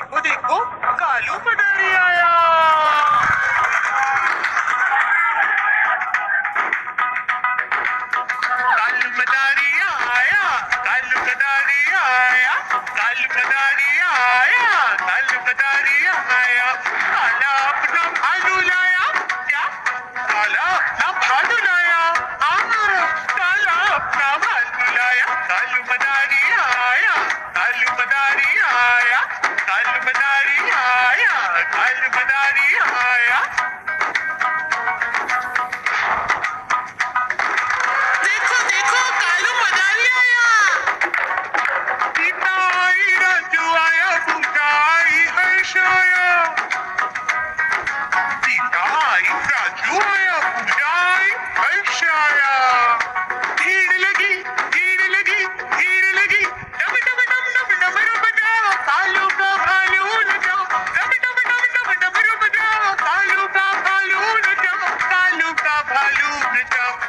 वो देखो कालू पधारी आया। कालू पधारी आया, कालू पधारी आया, कालू पधारी आया, कालू पधारी आया। काला अपना भालू लाया, क्या काला अपना भालू लाया? काला अपना भालू लाया। कालू पधारी आया, कालू पधारी आया, कालू पधारी आया, कालू पधारी आया। देखो देखो कालू पधारी आया। सीता आई, राजू आया, पूजा आई, हर्ष आया। सीता आई, राजू आया, पूजा आई, हर्ष आया। भीड़ लगी, भीड़ लगी, भीड़ लगी। डम डम डम डम डमरू बजाओ, कालू का भालू नचाओ। डम डम डम डम डमरू बजाओ, कालू का भालू नचाओ, कालू का भालू नचाओ।